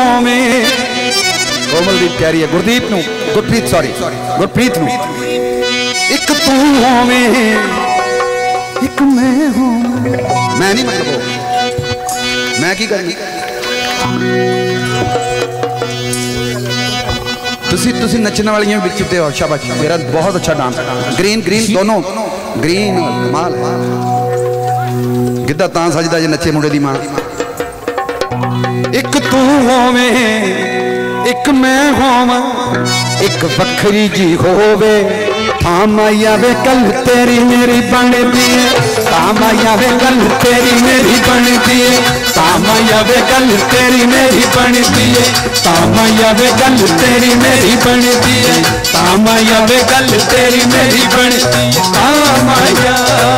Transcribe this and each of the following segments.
होवें कोमलदीप कह रही है गुरदीप नूं गुरप्रीत सॉरी गुरप्रीत नूं एक तू होवें एक मैं हूं मैं नहीं मतलब मैं की करनी तुसी नचने वालियां भी चुते हो शाबाश मेरा बहुत अच्छा डांस ग्रीन ग्रीन दोनों ग्रीन कमाल गिद्धा तां सजदा जे नचे मुंडे दी मां एक तू होवें एक मैं होवां एक वखरी जी होवे माया वे कल तेरी मेरी बनती है माया वे कल तेरी मेरी बनती है माया वे कल तेरी मेरी बनती है माया वे कल तेरी मेरी बनती है माया वे कल तेरी मेरी बनती है माया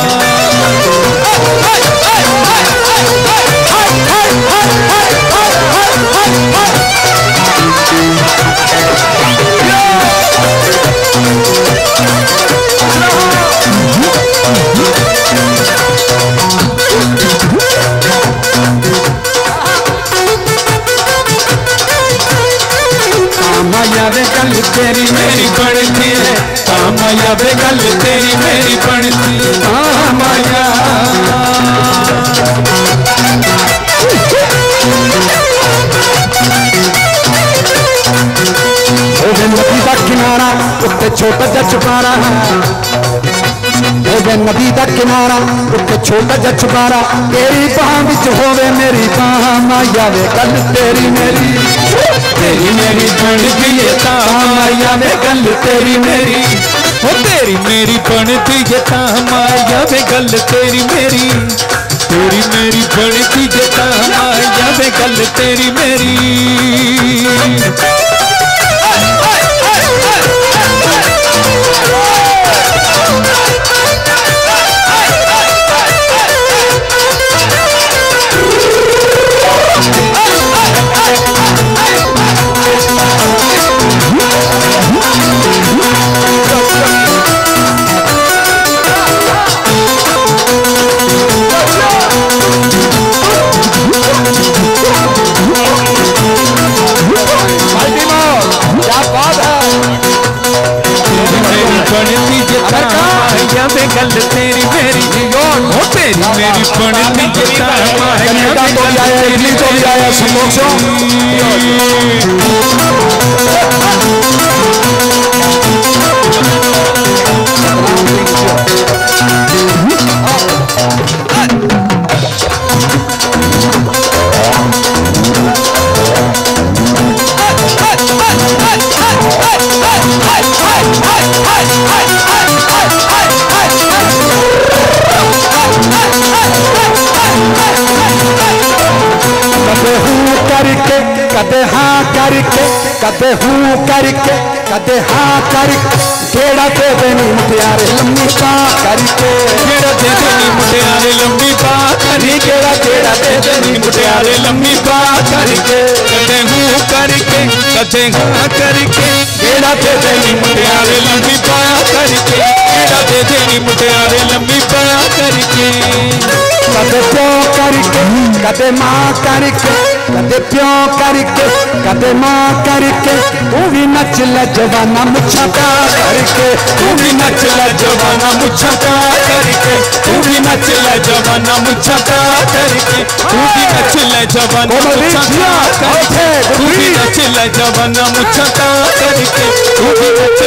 माया वे गल तेरी मेरी बनती है माया वे गल तेरी मेरी बनती है माया नदी का किनारा उत्ते छोटा जा छुपारा नदी का किनारा उत्ते छोटा जा छुपारा तेरी बाह विच होवे मेरी बाह माया वे गल तेरी मेरी बनती है माया वे गल तेरी मेरी बनती है माया वे गल तेरी मेरी बनती है माया वे गल तेरी मेरी गल तेरी मेरी तेरी मेरी बनती कनेडा तो भी आया इटली तो भी आया समोसों कदे हाँ करके कदे हूँ करके कदे हाँ करके केड़ा दे देनी मुटियारे लम्बी बाह करके केड़ा दे देनी मुटियारे लम्बी बाह करके केड़ा दे देनी मुटियारे लम्बी बाह करके कदे हूँ करके कदे हाँ करके केड़ा दे देनी मुटियारे लम्बी बाह करके केड़ा दे देनी मुटियारे लम्बी बाह करके कदे प्यों करके कदे माँ करके कदे प्यों करके कदे माँ करके तू भी नच ले जवाना मुछका करके तू भी नच ले जवाना मुछका करके तू भी नच ले जवाना मुछका करके तू भी नच ले जवाना मुछका करके तू भी नच ले जवाना मुछका करके तू भी नच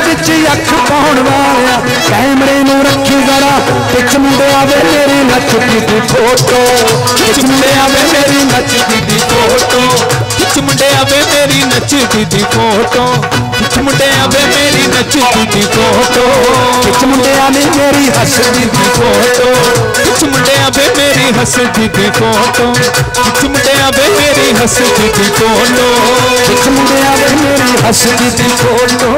विच अख पाउण वालिया कैमरे नूं रखी जरा पिच मुंडे आवे मेरी नचदी दी फोटो पिच मुंडे आवे मेरी नचदी दी फोटो पिच मुंडे आवे मेरी नचदी दी फोटो पिच मुंडे आवे मेरी नचदी दी फोटो पिच मुंडे आवे मेरी हसदी दी फोटो पिच मुंडे आवे मेरी हसदी दी फोटो पिच मुंडे आवे मेरी हसदी दी फोटो पिच मुंडे आवे मेरी हसदी दी फोटो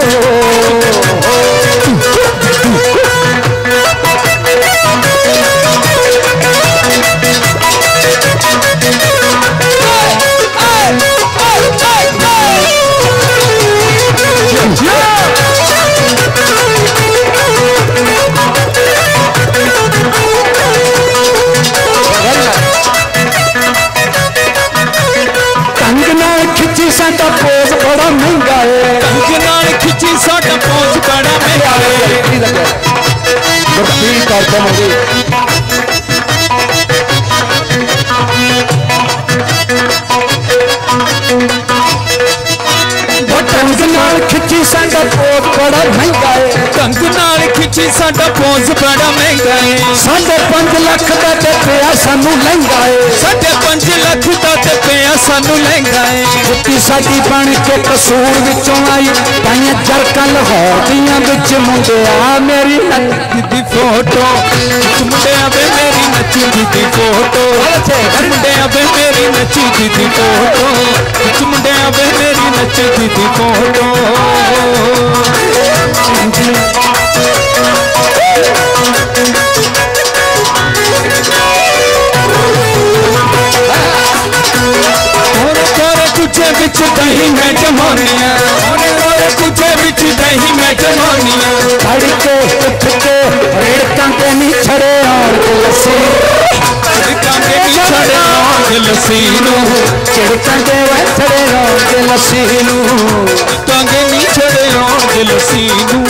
साडा पोज बड़ा महंगा है कंग नाल खिची साडा पोज बड़ा महंगा है कंग नाल खिची साडा पोज बड़ा महंगा है कंग नाल खिची साडा पोज बड़ा महंगा है 5.5 लाख दा ते पिया सानू लहंगा है 5.5 लाख दा ते पिया सानू लहंगा है जुत्ती साडी बन के कसूर विचों आई पाइयां जरकां लाहौर दियां विच मुंडिया मेरी नचदी दी फोटो मुंडे आवे मेरी नचदी दी फोटो मुंडे आवे मेरी नचदी दी फोटो मुंडे आवे मेरी नचदी दी फोटो तुझे बिच दही मैं जमानिया तुझे बिच दही मैं जमानिया तड़के उठ के रेड़कां के नी छड़े और लस्सी रेड़कां के नी छड़े और लस्सी नू चिड़कां के छड़े और लस्सी नू रेड़कां के नी छड़े और लस्सी नू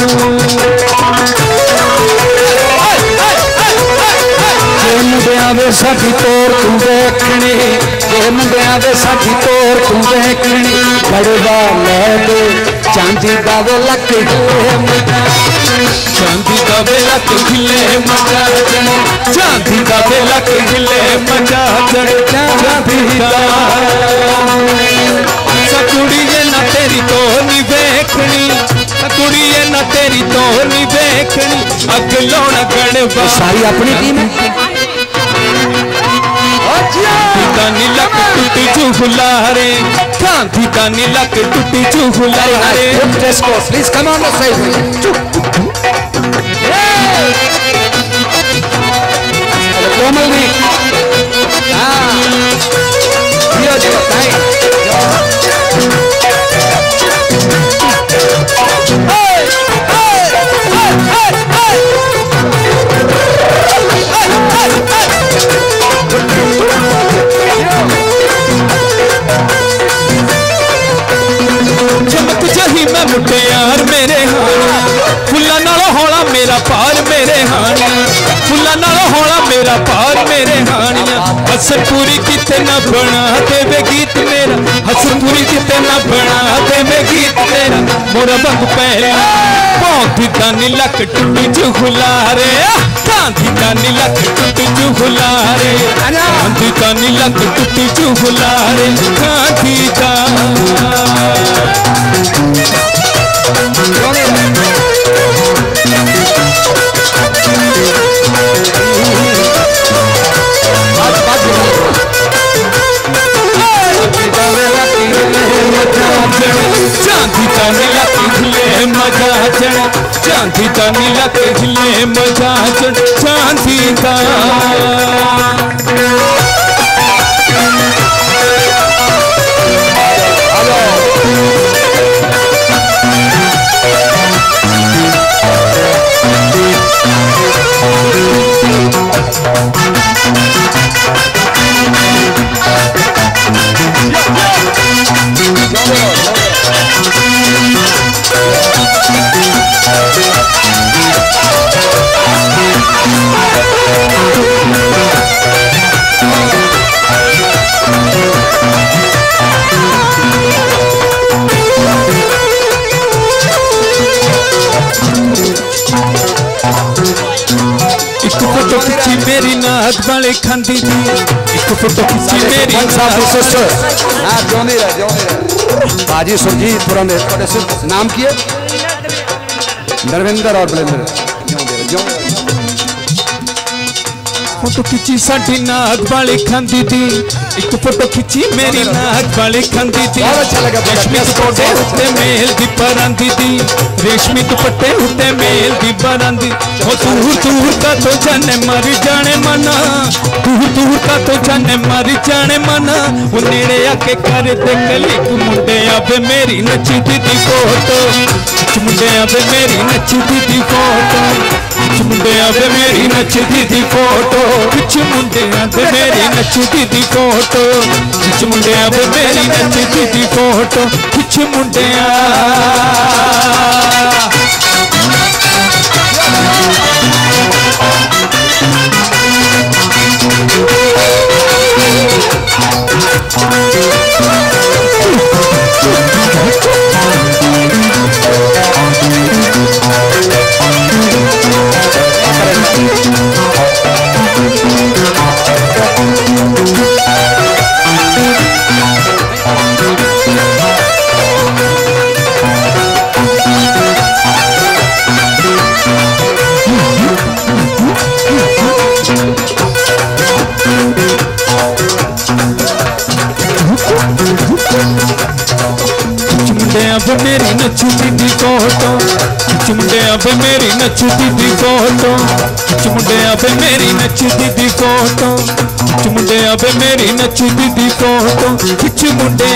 मुंडिया वे साडी तोर तू देखनी जे मुंडिया वे साडी तोर तू देखनी बड़वा ले दे चांदी दा वे लक चांदी दा वे लक हिले मजा जने चांदी दा वे लक हिले मजा जने चांदी दा सकुड़िए ना तेरी तो नी देखनी सकुड़िए ना तेरी तो नी देखनी अग लौना गड़वा सारी अपनी टीम है दानी लक टूटी चुहुलारे कांधी दानी लक टूटी चुहुलारे please come on the stage Komal ji हां यो जी बताएं चमक जही मैं मुटियार मेरे हानिया फुल्ला नाल होला मेरा पार मेरे हानिया फुल्ला नाल होला मेरा पार मेरे हानिया हसन पूरी किते ना बना देवे गीत मेरा हसन पूरी किते ना बना देवे गीत मेरा मोरा बंग पहला पौंधी दानी लक टूटी चुहुलारे कांधी दानी लक टूटी चुहुलारे कांधी दानी लक टूटी चुहुलारे कांधी दा चांदी तानी लक हिले मजा चढ़ चांदी तानी लक हिले मजा चढ़ चांदी दा वाले खांदी थी एक फोटो खिंची मेरी बाजी सुरजीत पुराने नाम की है नरविंदर और बलिंदर फोटो खिंची साडी नाक वाली खांदी थी एक फोटो खिंची मेरी नाक वाली खांदी थी रेशमी दुपट्टे उत्ते मेल दी परांदी थी रेशमी दुपट्टे उत्ते मेल दी परांदी ओ दूर दूर का तो जाने मर जाने मना दूर दूर का तो जाने मर जाने मना वो नेड़े आके कर दे क्लिक मुंडे आवे मेरी नचदी दी फोटो मुंडे आवे मेरी नचदी दी फोटो मुंडे आवे मेरी नचदी दी फोटो कुछ मुंडे आवे मेरी नचदी दी फोटो कुछ मुंडे आवे मेरी नचदी दी फोटो कुछ मुंडे मेरी नचदी दी फोटो मुंडे आवे मेरी नचदी दी फोटो मुंडे आवे मेरी नचदी दी फोटो मुंडे आवे मेरी नचदी दी फोटो कुछ मुंडे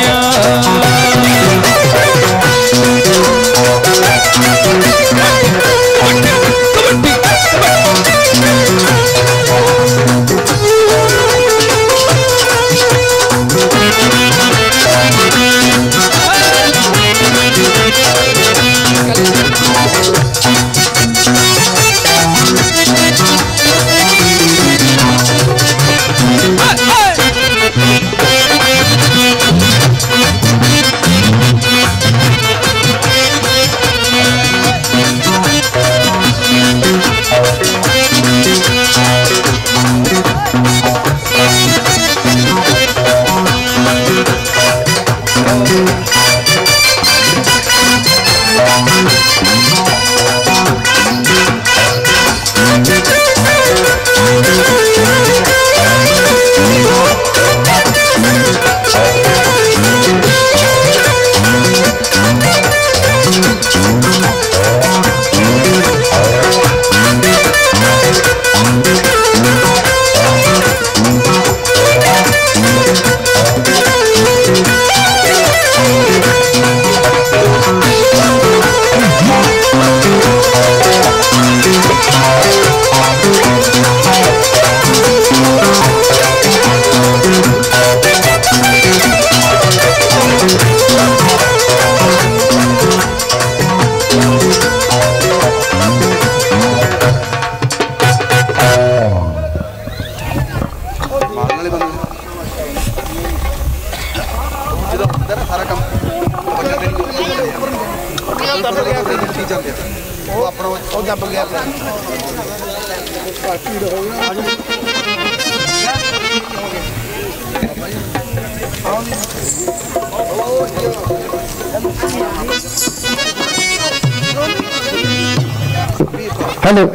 हेलो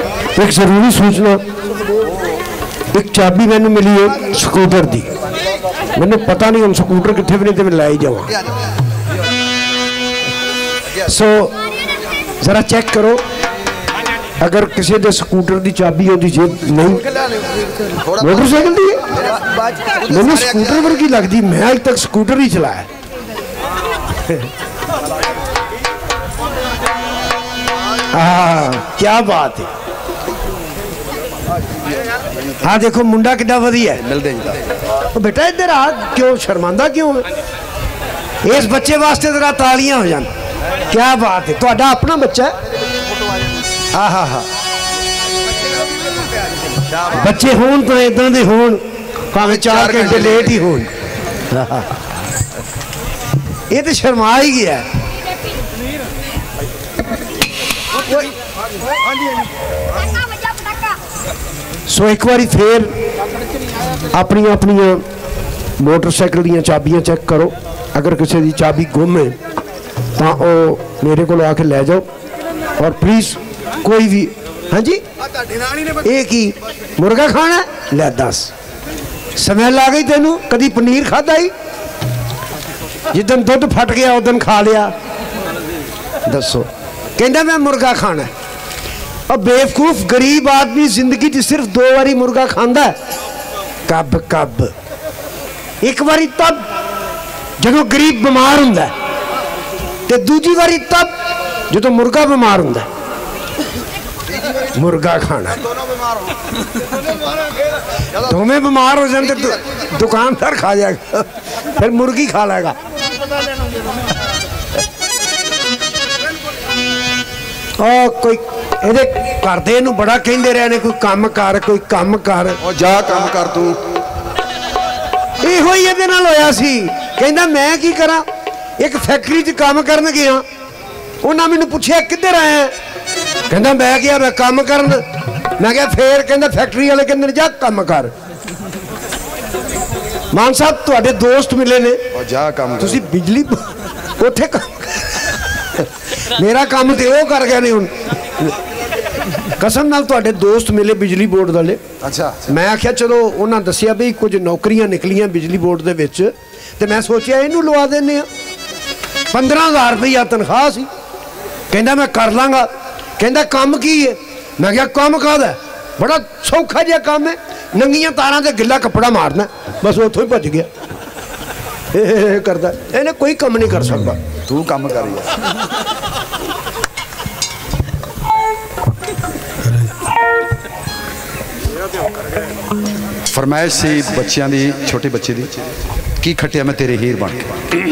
एक जरूरी सूचना एक चाबी मैंने मिली है स्कूटर दी मैंने पता नहीं हम स्कूटर कितने भी नहीं लाई जावा सो जरा चेक करो अगर किसी दे स्कूटर की चाबी होती जेब नहीं मोटरसाइकिल दी मैंने स्कूटर वर्गी लगती मैं अज तक स्कूटर ही चलाया क्या बात है हाँ देखो मुंडा कितना वधिया है मिलते तो बेटा इधर आ क्यों शर्मांदा क्यों है इस बच्चे वास्ते जरा तालियां हो जान क्या बात है ਤੁਹਾਡਾ अपना बच्चा है हाँ हाँ हाँ बच्चे होन तो इदां दे होन भावें 4 घंटे लेट ही होन ये तो शर्मा ही गया है सो एक बार फिर अपनी अपनी मोटरसाइकिल दी चाबियां चेक करो, अगर किसी की चाबी गुम है तो मेरे को आके लै जाओ। और प्लीज़ कोई भी, हाँ जी एक ही मुर्गा खाना लै दस, स्मैल आ गई तेनू, कदी पनीर खादा ही, जिदन दुध फट गया उस दिन खा लिया, दसो कहना मैं मुर्गा खाना। और बेवकूफ गरीब आदमी जिंदगी च सिर्फ 2 बारी मुर्गा खांदा है, कब कब, एक बारी तब जो गरीब बीमार हुंदा है, ते दूजी बारी तब जो मुर्गा बीमार हुंदा है। मुर्गा खाना दोवें बीमार हो जाते दुकानदार खा जाएगा, फिर मुर्गी खा लेगा। कोई ਇਹਦੇ ਘਰ ਦੇ ਨੂੰ बड़ा ਕਹਿੰਦੇ ਰਹੇ ਨੇ कोई काम कर, कोई काम कर, जा काम कर तू। ਇਹੋ ਹੀ ਇਹਦੇ ਨਾਲ ਹੋਇਆ ਸੀ, ਕਹਿੰਦਾ मैं की करा, एक फैक्ट्री च काम करन गया, उन्हें मैनू पूछा किधर आया, कहता मैं गया मैं काम करन, मैं क्या फिर, कहता फैक्ट्री वाले कहते जा काम कर। मान साहब तुहाडे दोस्त मिले ने, जा काम कर, तुसी बिजली उथे काम, मेरा काम तो वो कर गए ने हुण, कसम नाल तुहाडे दोस्त मिले बिजली बोर्ड वाले। अच्छा मैं आख्या चलो उन्हें दसिया भी कुछ नौकरियां निकलियां बिजली बोर्ड दे विच, ते मैं सोचा इनू लवा देने, 15,000 रुपया तनख्वाह सी, कहता मैं कर लाँगा, कहता काम की है, मैं क्या काम काहदा, बड़ा सौखा जिहा काम है, नंगियां तारां ते गिला कपड़ा मारना, बस उतों ही भज गया करता, इन्हें कोई काम नहीं कर सकता। तू काम कर यार। फरमाइश सी बच्चों की, छोटे बच्चे की, की खटिया मैं तेरे हीर बन के।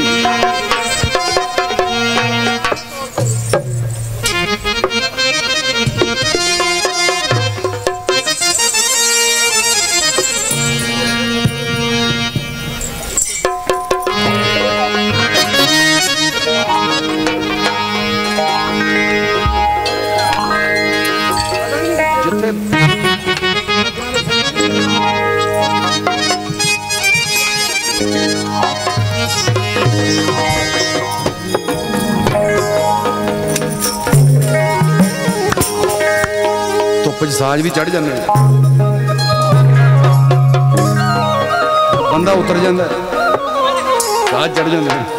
साज भी चढ़ जाते, बंदा उतर जाता, साज चढ़ जाते हैं।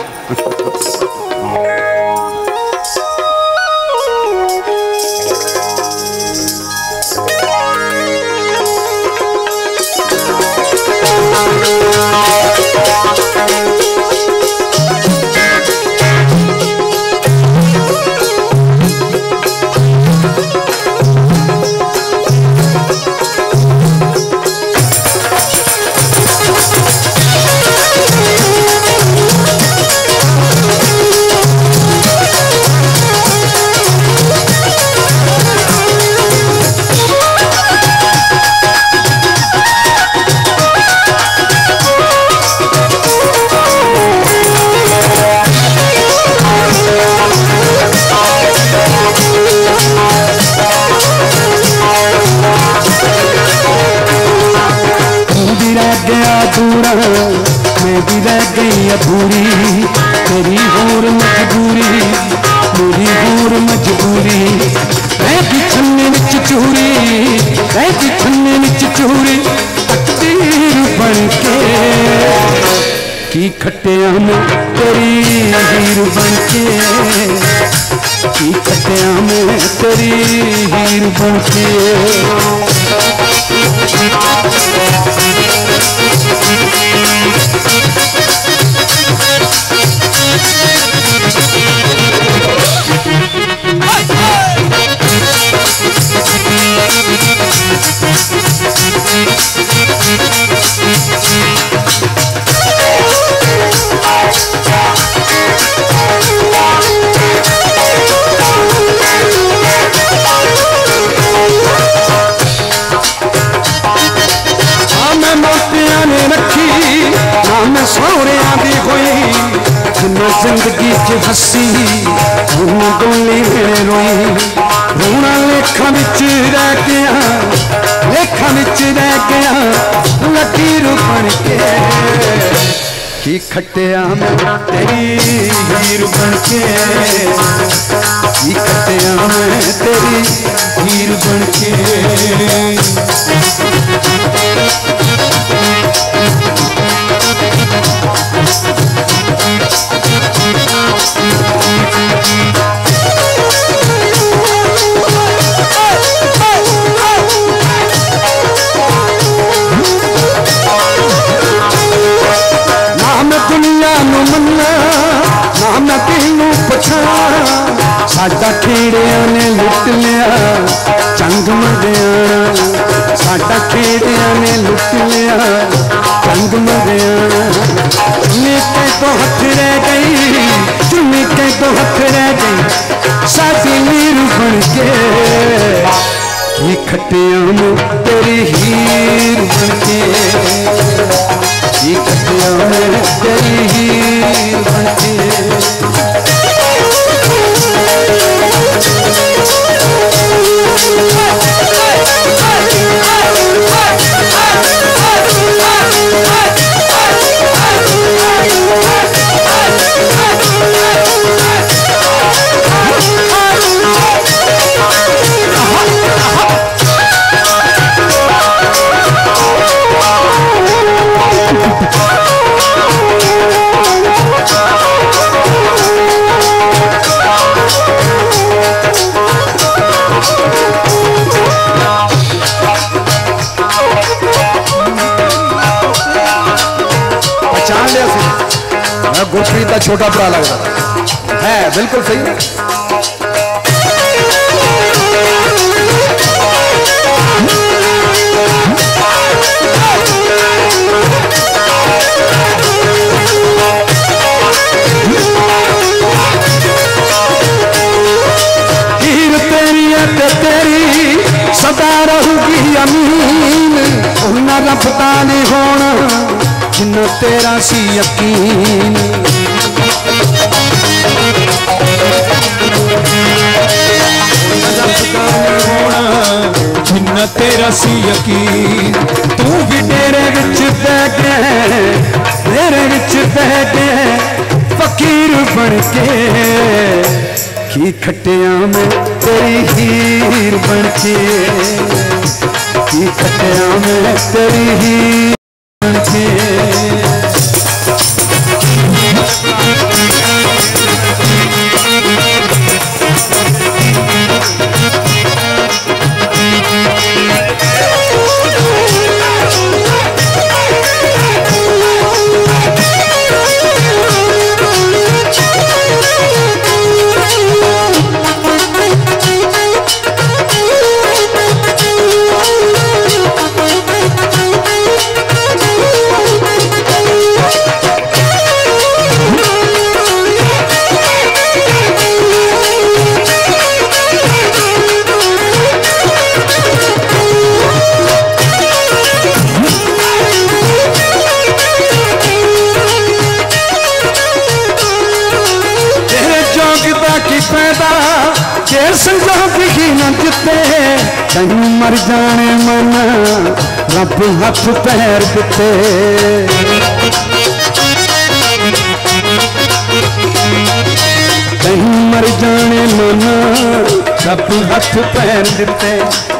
मैं भी रह गई अधूरी, तेरी होर मजबूरी, मेरी होर मजबूरी, मैं भी छन्ने विच चूरी, मैं भी छन्ने विच चूरी, तकदीर बन के की खटिया में तेरी हीर बन के, की खटिया में तेरी हीर बन के। सोहरिया दी होई जिन्ना जिंदगी च हसी उन्ना गोली मेरे रोई, रोना लेखा विच रह गया, लेखा विच रह गया, लगी बन के की खटिया में तेरी हीर बन के की खटिया में तेरी हीर बन के साडा खेड़िया ने लुट लिया चंग मरियाणा साडा खेड़िया ने लुट लिया चंग मरियाणा चुनी के तो हथ रह गई चुनी के तो हथ रह गई साडी मीर बन के की खटिया में तेरी हीर बन के की खटिया में तेरी हीर बन के गुरप्रीत का छोटा भरा लग रहा है बिल्कुल सही हीर तेरी है तेरी सदा रहूगी अमीन उन्ना रफता नहीं होना जिन्ना तेरा सी यकीन जिन्ना तेरा सी यकीन तू भी तेरे विच बह के तेरे विच बह के फकीर बन के की खटिया में तेरी हीर बन के की खटिया में तेरी हीर बन के कहीं मर जाने मन रब हाथ पैर दिते कहीं मर जाने मन रब हाथ पैर दिते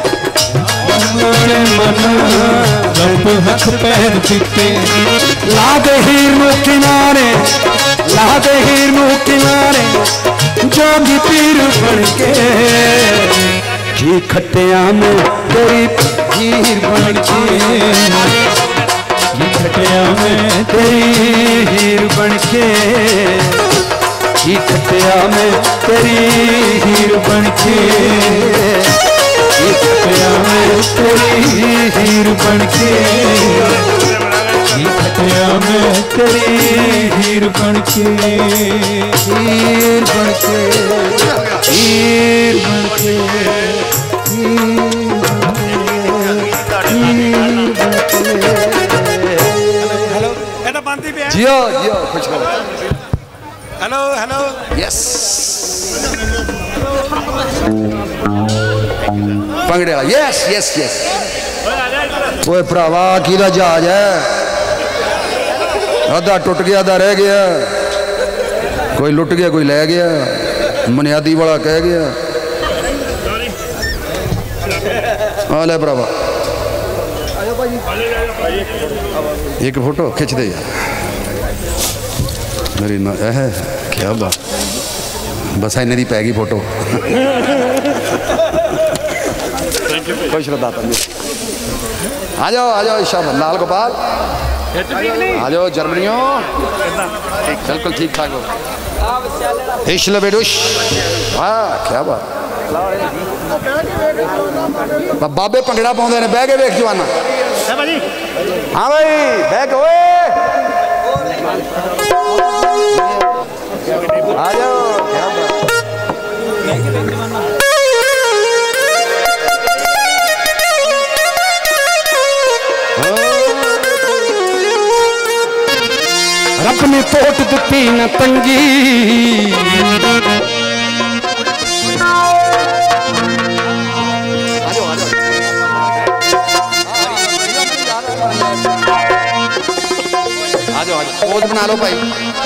मन रब हाथ पैर दिते ला दे हीर नूं किनारे ला दे हीर नूं किनारे जोगी पीर बन के की खटिया में तेरी हीर बन के की खटिया में तेरी हीर बन के की खटिया में तेरी हीर बन के की खटिया में तेरी हीर बन के की खटिया में तेरी हीर बन के हीर बन के हीर बन के जियो जियो खुश करो हेलो हेलो यस पंगड़े यस यस यस ओए भरावा किदा जहाज है आधा टुट गया, आधा रह गया, कोई लुट गया, कोई लै गया, मनियादी वाला कह गया। आ ले भरावा एक फोटो खिंच दे यार मेरी ना है क्या बात, बस इन्हें दी पै गई फोटो। कोई श्रद्धाता नहीं, आ जाओ ईशा लाल गोपाल, आ जाओ जर्मनियों, बिल्कुल ठीक ठाक हो। हिशल बेडुश, हाँ क्या बात। बाबे भंगड़ा पाउंदे ने, बह के वेख जवाना। हाँ भाई बह के, आ जाओ क्या बात। रब ने तोट दिती न तंगी, आ जाओ पोज बना लो भाई।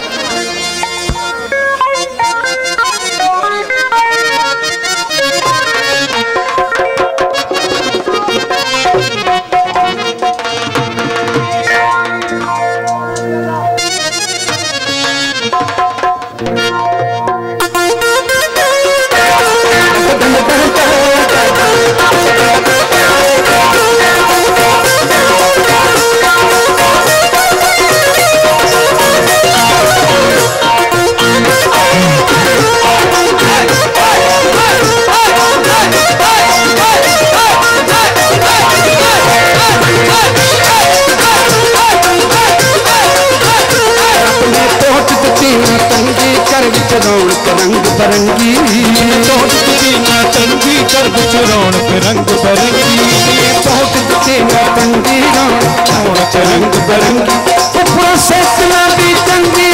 रौनक रंग बरंगी, तोट ना तंगी कर बिच रौनक रंग बरंगी, तोट ना तंगी रौनक रंग बरंगी, ऊपर से चला दी चंगी,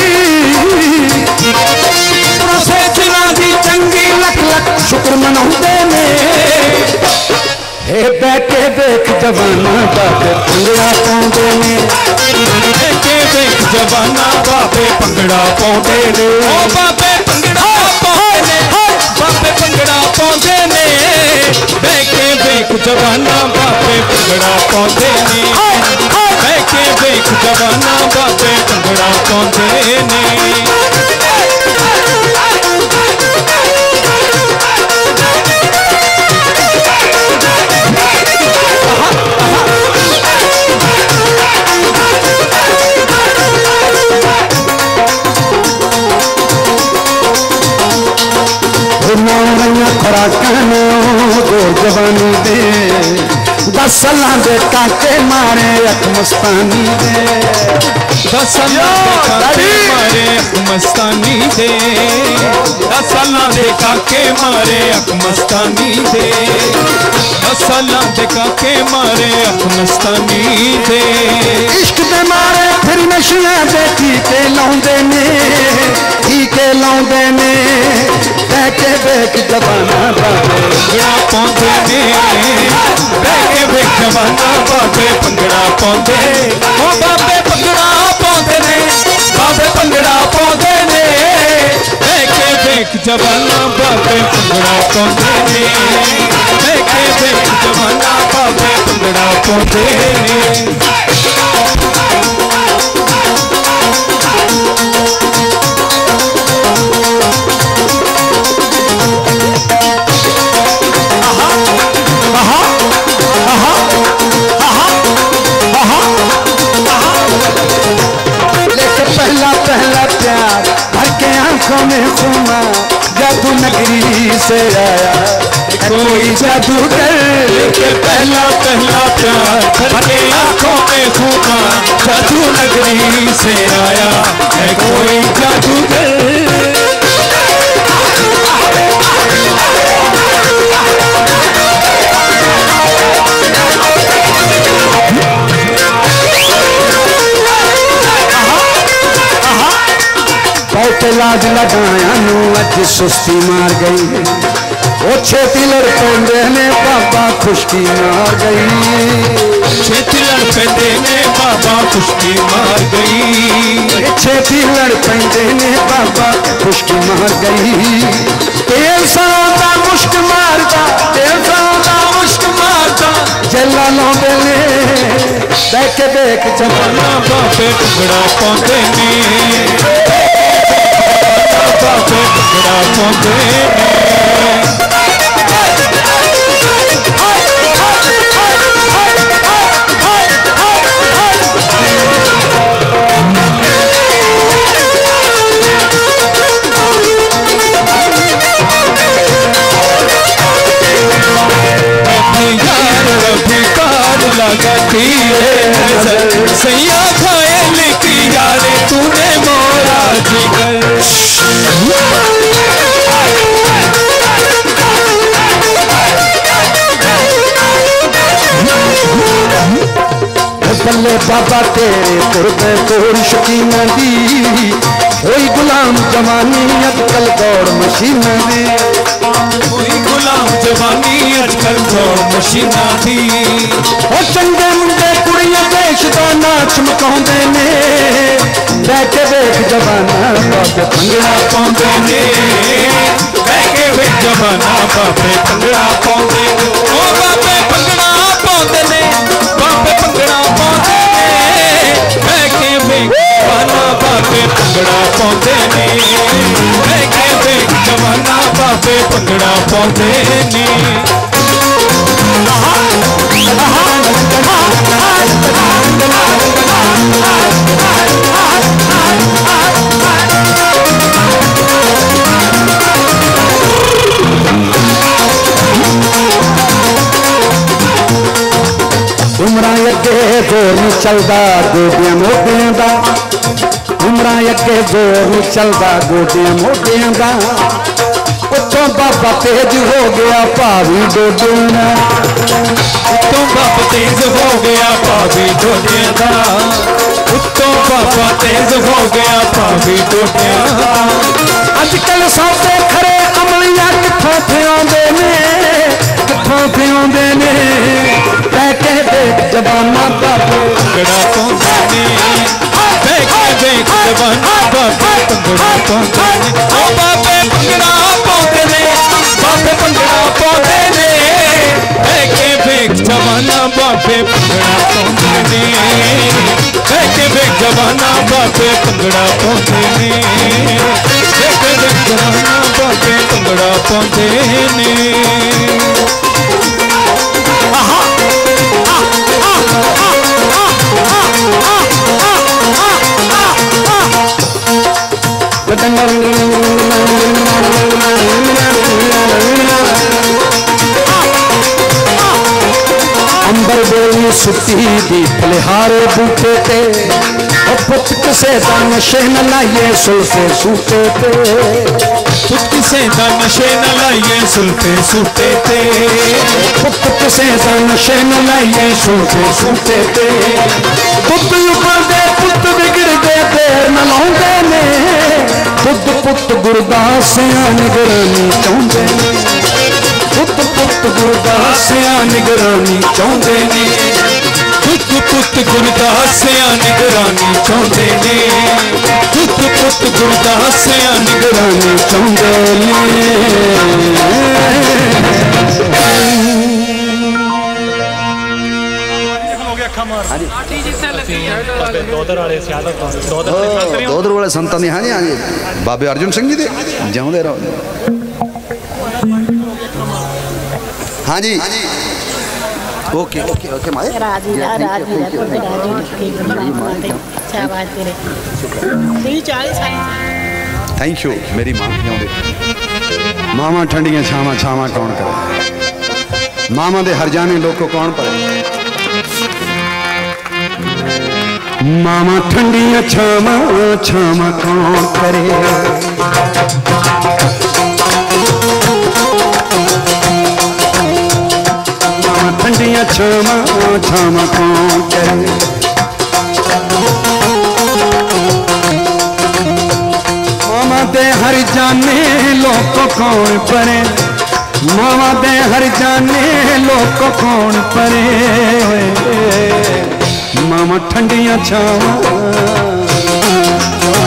ऊपर से चला दी चंगी, लख लख शुक्र मनाउंदे ने। हे बैठे देख जवाना बाबे भंगड़ा पाउंदे ने, बैठे देख जवाना बाबे भंगड़ा पाउंदे ने, ओ बाबे भंगड़ा पाउंदे ने, बाबे भंगड़ा पाउंदे ने, बैठे देख जवाना बाबे भंगड़ा पाउंदे ने, बैठे देख जवाना बाबे भंगड़ा पाउंदे ने। खुराकां दो जवानी दे, 10 सालां दे काके मारे अख मस्तानी दे, 10 सालां दे काके मारे अख मस्तानी दे, 10 सालां दे काके मारे अख मस्तानी दे, 10 सालां दे काके मारे अख मस्तानी दे। इश्क दे मारे फिर नशियां दे टीके लाउंदे ने, टीके लाउंदे ने, बैठे बेख जवाना बाबे भंगड़ा पाउंदे ने, बैठे बेख जवाना बाबे भंगड़ा पाउंदे, ओ बाबे भंगड़ा पाउंदे ने, बाबे भंगड़ा पाउंदे ने, बैठे बेख जवाना बाबे भंगड़ा पाउंदे ने, बैठे बेख जवाना बाबे भंगड़ा पाउंदे ने। पहला प्यार भर के आंखों में घूमा, जादू नगरी से आया कोई जादूगर के पहला प्यार भर के आंखों में घूमा, जादू नगरी से आया है कोई जादूगर। बहुत लाज लगाया नू अज सुस्ती मार गई, वो छेती लड़ पेंदे ने बाबा खुशकी मार गई, छेती लड़ पेंदे ने बाबा खुशकी मार गई, छेती लड़ पैंदे ने बाबा मुश्क मार गई तेल सादा मुश्क मारदा तेल सादा मुश्क मारदा जला लाउंदे ने बैठ देख जवाना बाबे टुकड़ा पाउंदे ने बाबे टुकड़ा पाउंदे ने लगाती है नजर सैया खाए लिखी यारे तूने मोरा जिगर बल्ले बाबा तेरे तुरते तोड़ शकीन दी कोई गुलाम जवानी अजकल दौड़ मशीन दी कोई गुलाम जवानी अजकल दौड़ मशीन दी ओ चंगे मुंडे कुड़ियां देश दा नाच मकाउंदे ने बैठे वेख जवाना बाबे भंगड़ा पाउंदे ने बैठे वेख जवाना बाबे भंगड़ा पाउंदे ने ओ बाबे भंगड़ा पाउंदे ने बाबे भंगड़ा पाउंदे ने बैठे वेख जवाना बाबे भंगड़ा पाउंदे ने बैठे वेख जवाना बाबे भंगड़ा पाउंदे ने उमरा अगे जोर नहीं चलता गोडिया मोडिया का उमरा अगे जोर नहीं चलता गोडिया मोडिया का उत्तों बाबा तेज हो गया भावी डोडिया उत्तों बाबा तेज हो गया भावी डोडिया का उत्तों बाबा तेज हो गया भावी डोडिया का अजकल सौदे खरे अमलिया किथों फिरौंदे ने किथों फिरौंदे ने बैठे देख जवाना बाबे भंगड़ा पाउंदे ने बैठे देख जवाना बाबे भंगड़ा पाउंदे ने ओ बाबे भंगड़ा पाउंदे ने बाबे भंगड़ा पाउंदे ने बैठे देख जवाना बाबे भंगड़ा पाउंदे ने बैठे देख जवाना बाबे भंगड़ा पाउंदे ने बैठे देख जवाना बाबे भंगड़ा पाउंदे ने अंबर बोली सुती दी फलिहारे बूटे ते पुत किसे दा नशे न लाइए सुल्फे सूटे ते पुत किसे दा नशे न लाइए सुल्फे सूटे ते पुत किसे दा नशे न लाइए सुल्फे सूटे ते पुत उबलदे पुत बिगड़दे देर न लाउंदे ने पुत पुत गुरदासियां निगरानी चाहुंदे ने पुत पुत गुरदासियां निगरानी चाहुंदे ने पुत पुत गुरदासियां निगरानी चाहुंदे ने पुत पुत गुरदासियां निगरानी चाहुंदे ने दोदर वाले संतां दी हाँ जी बाबे अर्जुन सिंह जी दे जिउंदे रहो हाँ जी ओके ओके ओके माए थैंक यू मेरी मां जिउंदे मामा ठंडियां छावां छावां कौन करे मामा दे हर जाने लोग को कौन पड़े मामा ठंडियां छावां छावां कौन करे मामा ठंडियां छावां छावां कौन करे मामा दे हर जाने लोग को कौन परे मामा दे हर जाने लोग को कौन परे मामा ठंडियां छावां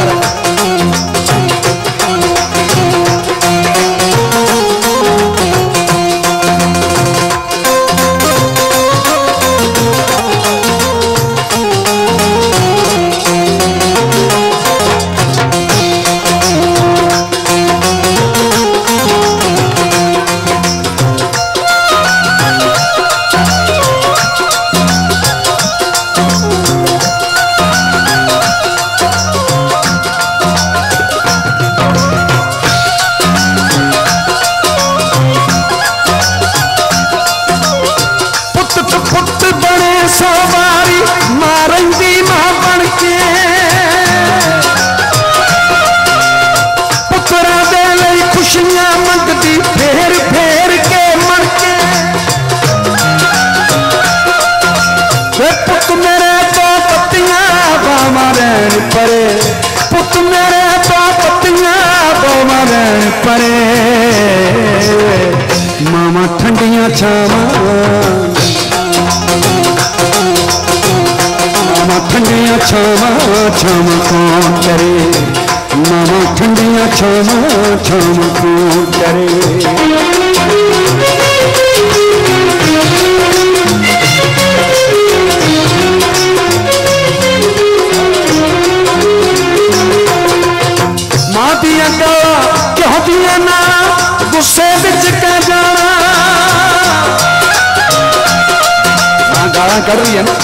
मामा ठंडियां छावां मामा ठंडियां छावां छावां कौन करे मामा ठंडियां छावां छावां कौन करे मां दियां गालां क्यों दियां ना गुस्से विच कह जाना मां गालां कढ़ रही है ना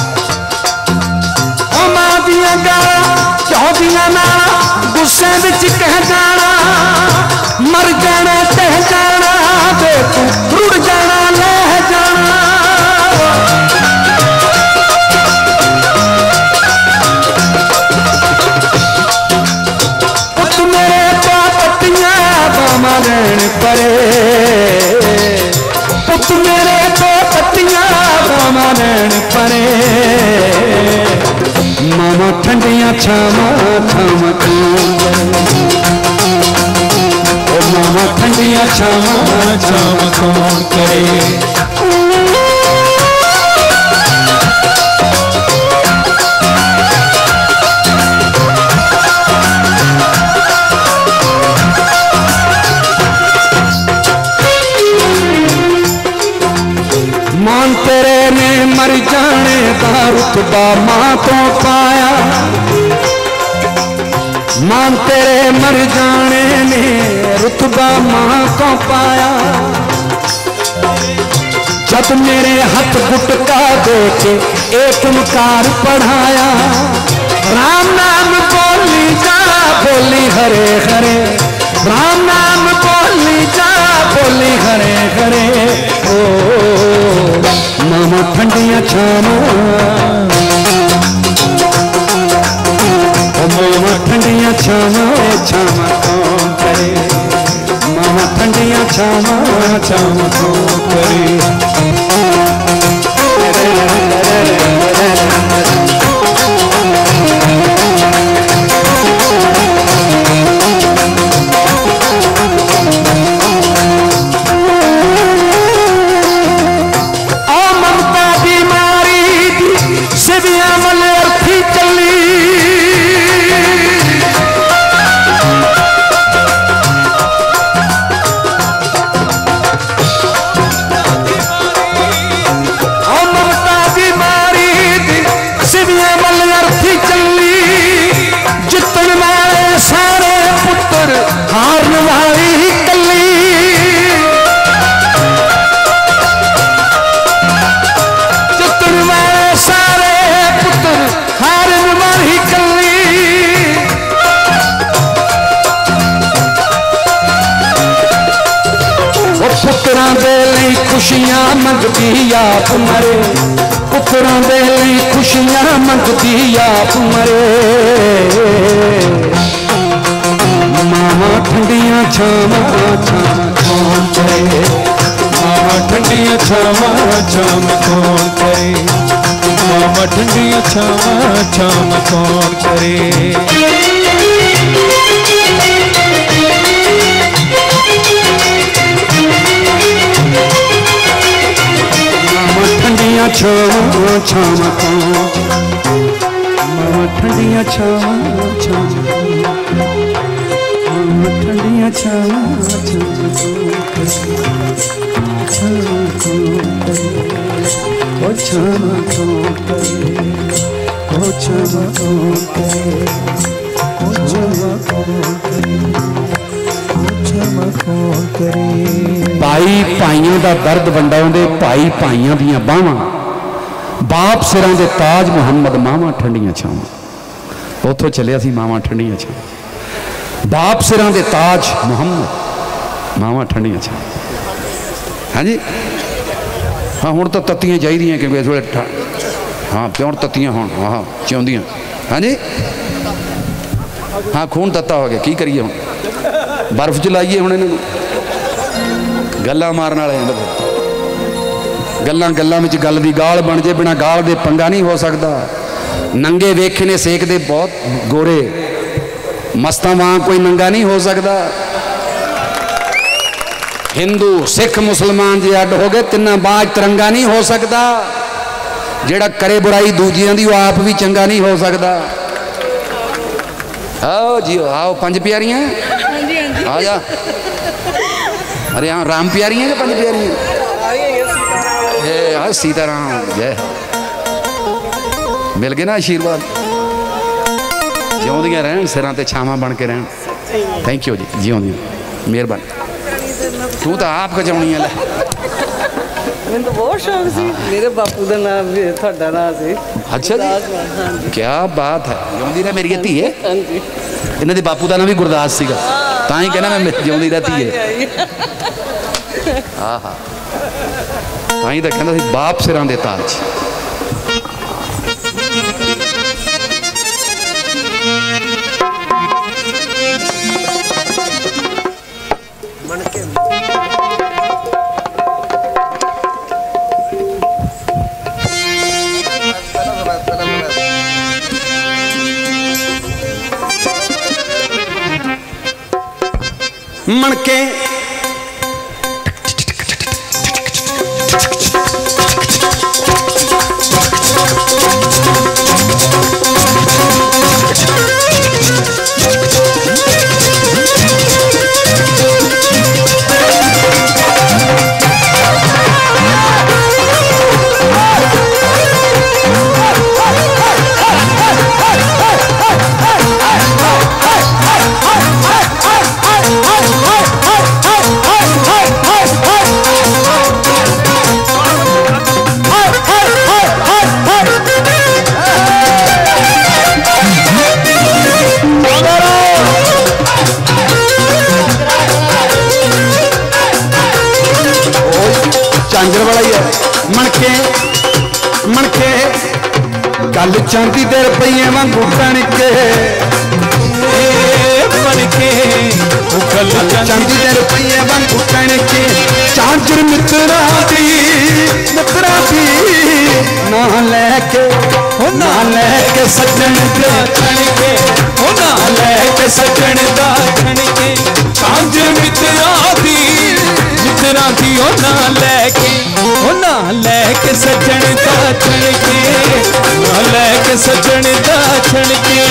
मां दियां गालां क्यों दियां ना गुस्से विच कह जाना मर जाना तह जाना ते तू रुड़ जाना लह जाना पुत मेरे पतियां बामा देन परे पुत मेरे पतियां बामा देन परे मामा ठंडियां छावां छावां ओ मामा ठंडियां छावां छावां कौन करे मान तेरे ने मर जाने का रुतबा मां तो पाया मान तेरे मर जाने ने रुतबा मां को पाया जब मेरे हाथ गुटका दे के एक ओंकार पढ़ाया राम नाम बोली जा बोली हरे हरे राम नाम बोली जा बोली हरे हरे ओ मामा ठंडियां छावां ओ मामा ठंडियां छावां छावां कौन करे मामा ठंडियां छावां छावां कौन करे खुशियां मंगती आप मरे पुत्रों दे लई खुशियां मंगती आप मरे मामा ठंडियां छावां छावां कौन करे मामा ठंडियां छावां छावां कौन करे मामा ठंडियां छावां छावां कौन करे ठंडियां छावां छावां कौन मामा ठंडियां छावां छावां मामा ठंडियां छावां छावां ओ छावां कौन करे ओ छावां कौन करे ओ छावां कौन करे भाई भाइयों का दर्द वंडाउंदे भाई भाइयों दियां बाहां बाप सिरां दे ताज मुहम्मद मामा ठंडियां छावां उथों चलिया सी मामा ठंडियां छावां बाप सिरां दे ताज मुहम्मद मामा ठंडियां छावां हाँ जी हाँ हुण तो तत्तियां चाहिए क्योंकि इस वे हाँ प्योर तत्तियां होण हाँ चाहुंदियां हाँ जी हाँ खून तत्ता हो गया की करिए हुण बर्फ च लाइए हुण इन्हां नूं गल्लां मारन वाले गल्लां गल्लां विच गल दी गाल बन जे बिना गाल दे पंगा नहीं हो सकता नंगे वेखे ने सेकदे बहुत गोरे मस्तां वांग कोई नंगा नहीं हो सकता हिंदू सिख मुसलमान जी अड हो गए, तिना बाज तिरंगा नहीं हो सकता। जेड़ा करे बुराई दूजियां दी, आप भी चंगा नहीं हो सकता। आओ जी आओ, पंज प्यारियां आ जा। अरे हाँ, राम प्यारियां कि पंज प्यारियां? सीताराम जय। मिल गए ना आशीर्वाद। जिउंदियां रहन, सिरां ते छावां बन के रहन। थैंक यू जी, जिउंदियां, मेहरबानी। तू तो आप कचाउनी है। मैं तो बहुत शौक सी, मेरे बापू का नाम भी थोड़ा नाम सी। अच्छा जी, क्या बात है। जिउंदी रह मेरी धीए। इन्हां दे बापू का नाम भी गुरदास सीगा, तां ही कहना मैं जिउंदी रह धीए। हाँ हाँ, तां ही तो कहना सी बाप सिरां दे ताज। मणके झांझर वाला ही है। मणके मणके गल चांदी दे रुपये वांगू टणके, मणके गल चांदी दे रुपये वांगू टणके। झांझर मित्रा दी ना लैके सजन दा छणके, ना लैके सजन दा छणके। झांझर मित्रा दी ओ ना लैके सजन दा छणके, ना लैके सजन दा छणके।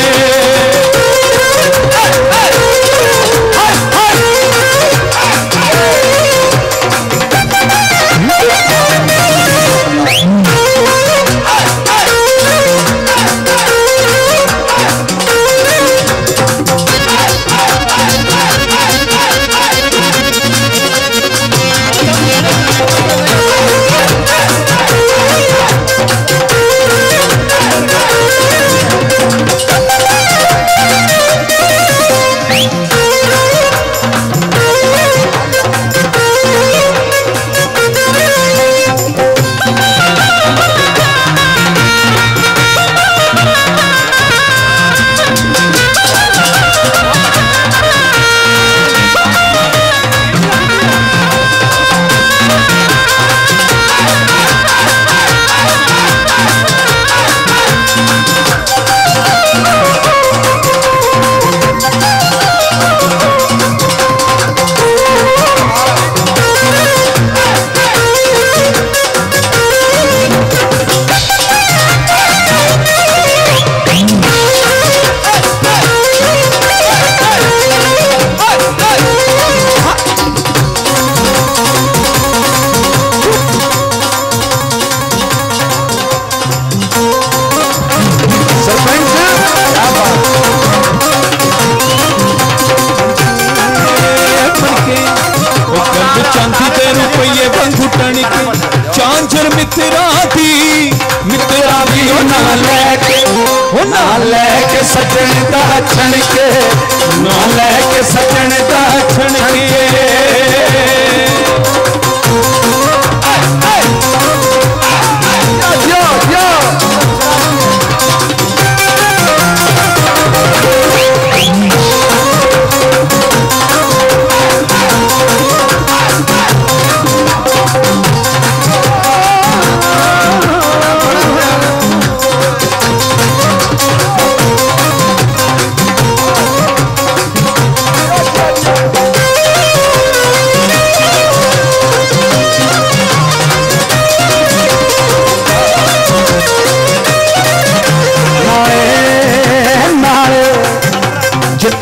झांझर मित्रा दी ना लैके सजन दा छणके, ना लैके सजन दा छणके।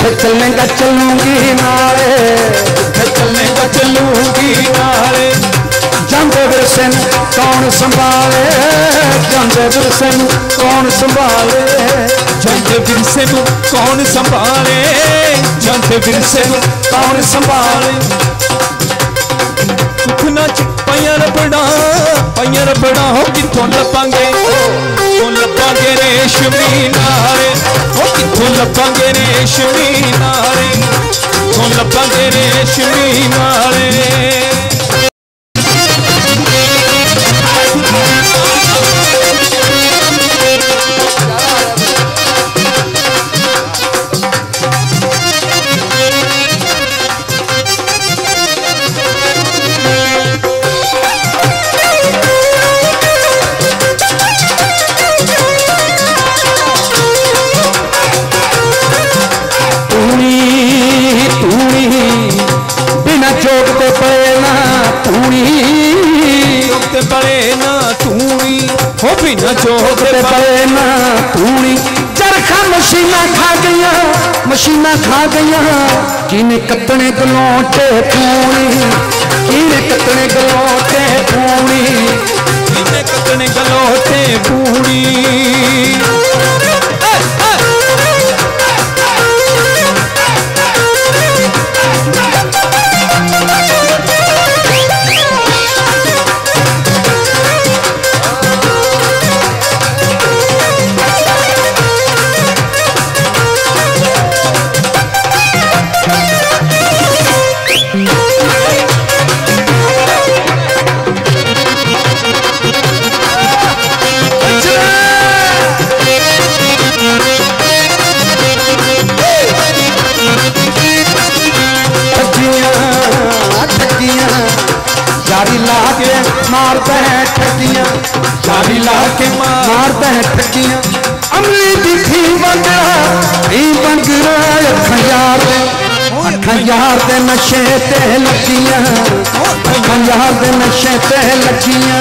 जिथे चलेगा चलूंगी नाले, जिथे चलेगा चलूंगी नाले। जांदे विरसे कौन संभाले, जांदे विरसे कौन संभाले, जांदे विरसे कौन संभाले, जांदे विरसे कौन संभाले। सुखना च पाइया रबड़ा हो कितों लपांगे, कितों लपांगे रेशमी नारे, हो कितों लपांगे रेशमी नारे, कितों लपांगे रेशमी नारे। बिना चोकते पड़े ना तूड़ी। चरखा मशीना खा गया, मशीना खा गया। किने कतने गलोटे पूरी, किने कतने गलोटे पूरी, किने कतने गलोटे पूरी। मारते हैं ठगियां, जारी ला के मारते हैं ठगियां। अमली दी थी बंदा थी बंगरा अखां यार दे नशे ते लगियां, अखां यार दे नशे ते लगियां।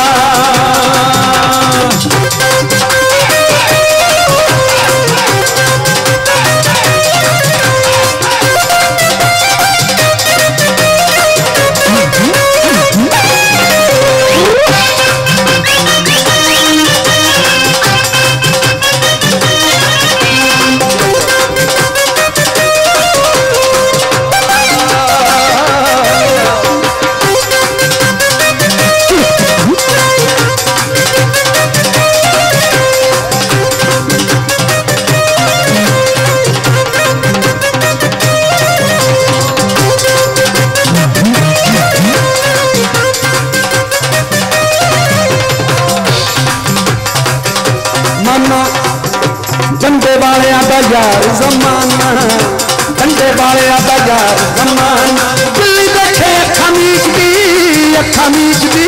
झंडे वाले आदा यार जमाना, झंडे वाले आदा यार जमाना। दिल्ली देखे अखा मीच दी,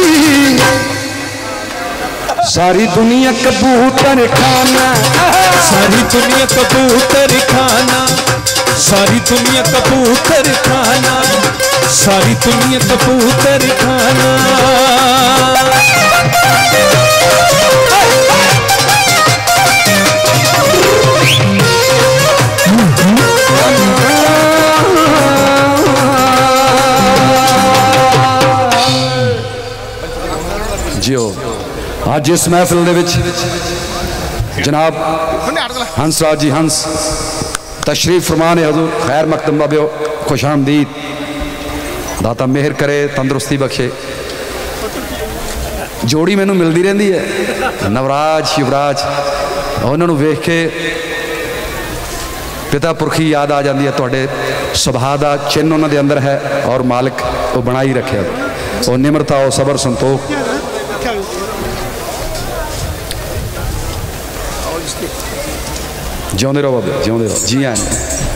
सारी दुनिया कबूतर खाना, सारी दुनिया कबूतर खाना, सारी दुनिया कबूतर खाना, सारी दुनिया कबूतर खाना। जियो आज इस महफिल दे विच जनाब हंस राज जी हंस तशरीफ फरमान है हजूर। खैर मकदम बाबियो खुश आमदीद। दाता मेहर करे तंदुरुस्ती बख्शे। जोड़ी मैनू मिलती रही है नवराज युवराज, उन्होंने वेख के पिता पुरखी याद आ जाती है। तुहाडे सुभाव का चिन्ह उन्होंने अंदर है और मालिक वो बना ही रखे। वो निम्रता वो सबर संतोख। जिਉਂਦੇ ਰਹੋ बाबे जिਉਂਦੇ ਰਹੋ। जी आए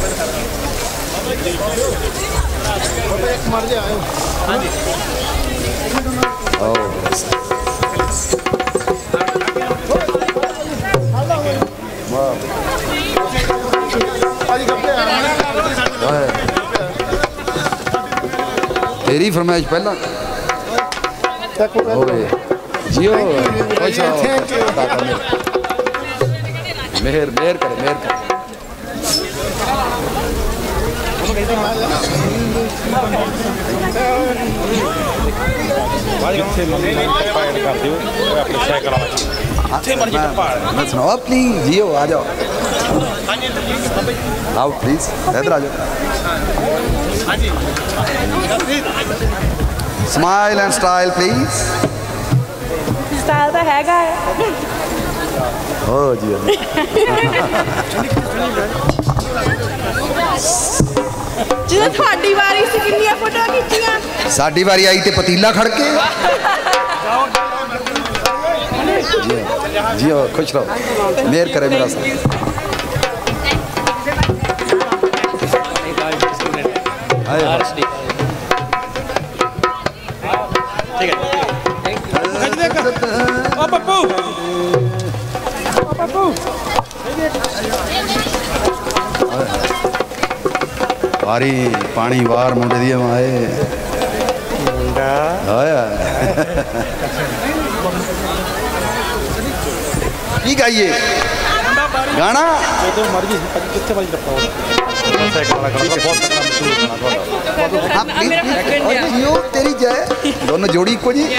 तेरी फरमाइश पहला जियो। मेहर मेहर करे मेहर करे। सुनाओ प्लीज जियो आ जाओ आओ प्लीज इधर आ जाओ smile and style please style तो हैगा है हो जी ਜਦੋਂ ਤੁਹਾਡੀ ਵਾਰੀ ਸੀ ਕਿੰਨੀਆਂ ਫੋਟੋਆਂ ਖਿੱਚੀਆਂ साडी बारी आई ते पतीला खड़के जी हो खुश रहो मेहर करे मेरा साथ वारी पानी वार मुंडे दिए आए ठीक है ये गाना तेरी जय दोनों जोड़ी को जी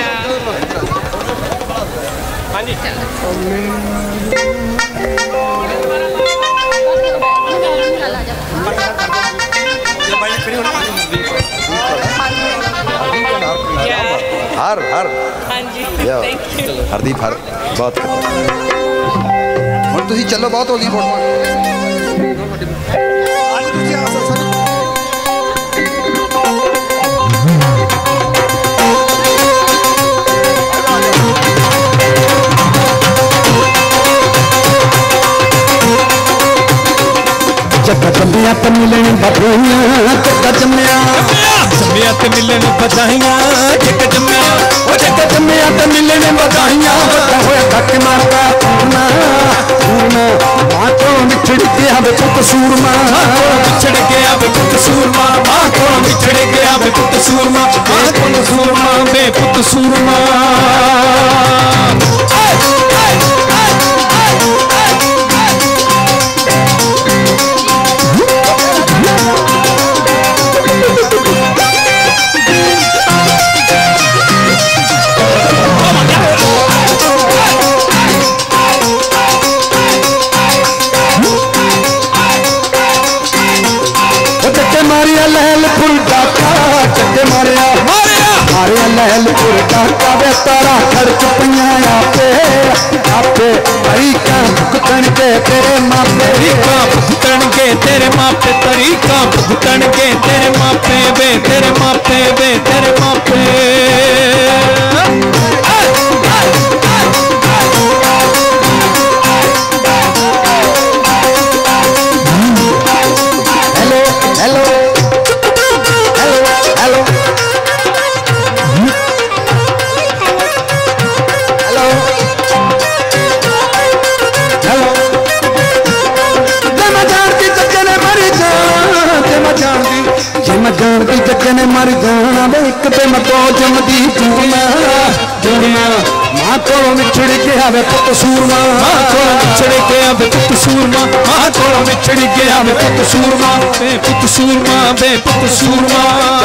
हर हर हरदीप हर बहुत हम तुम चलो बहुत होगी फोटो चक्का जम्मिया तो मिलने बधाइयां चक्का जम्मिया जम्मिया तो मिलने बधाइयां चक्का जम्मिया ओ चक्का जम्मिया तो मिलने बधाइयां बड़ा होया धक्क मारदा पूर्णा पूर्णा मां को बिछड़ गया वे पुत सूरमा बिछड़ गया वे पुत सूरमा मां को बिछड़ गया वे पुत सूरमा मां को सूरमा वे पुत सूरमा लहलपुर डाका चक्के मारिया मारिया लहलपुर डाका वे तारा खर्च पिया आपे आपे तरीका भुगतन के तेरे मापे तरीका भुगतन के तेरे मापे तरीका भुगतन के तेरे मापे वे तेरे मापे वे तेरे मापे हेलो हेलो जानती चक्कने मर जाना वे एक ते मतो जमदी जूना जूना मां को विछड़ गया वे पुत सूरमा मां को बिछड़ गया वे पुत सूरमा मां को बिछड़ गया वे पुत सूरमा वे पुत सूरमा वे पुत सूरमा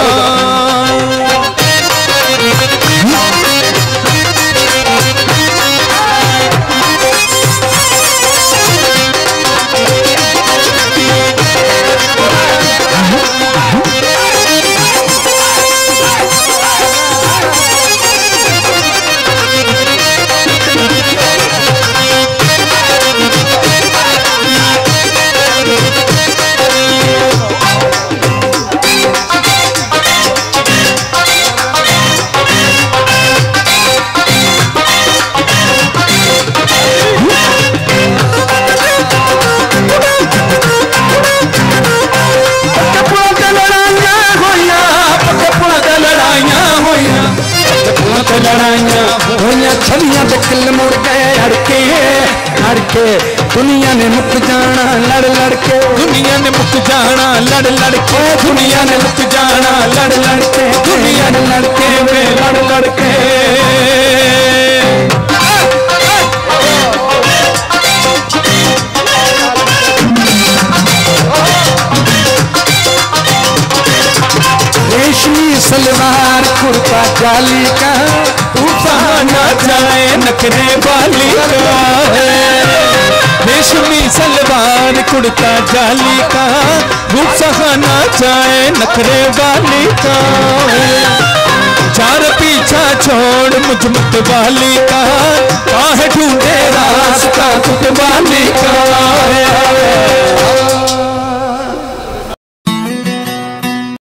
लड़ाइयां होइयां छवियां ते किल मुड़ गए अड़के अड़के दुनिया ने मुक जाना लड़ लड़के दुनिया ने मुक जाना लड़ लड़के दुनिया ने मुक जाना लड़ लड़के दुनिया ने लड़के वे लड़ लड़के नखरे वाली का है। रेशमी सलवार कुर्ता जाली का, रूप सहाना चाहे नखरे वाली का है। चार पीछा छोड़ मुझ मत वाली का, काहे ढूंढे रास्ता कुट वाली का है।